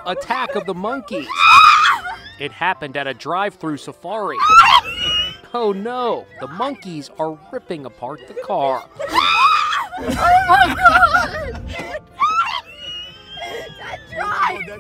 Attack of the monkeys. It happened at a drive-through safari. Oh no, the monkeys are ripping apart the car. Oh my God!